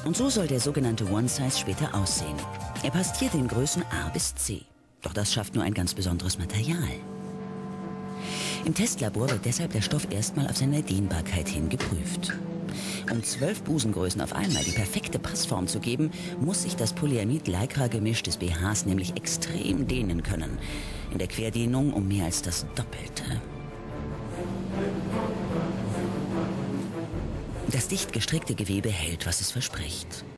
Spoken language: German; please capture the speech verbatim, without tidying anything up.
Und so soll der sogenannte One-Size später aussehen. Er passt hier den Größen A bis C. Doch das schafft nur ein ganz besonderes Material. Im Testlabor wird deshalb der Stoff erstmal auf seine Dehnbarkeit hin geprüft. Um zwölf Busengrößen auf einmal die perfekte Passform zu geben, muss sich das Polyamid-Lycra-Gemisch des B Hs nämlich extrem dehnen können. In der Querdehnung um mehr als das Doppelte. Das dicht gestrickte Gewebe hält, was es verspricht.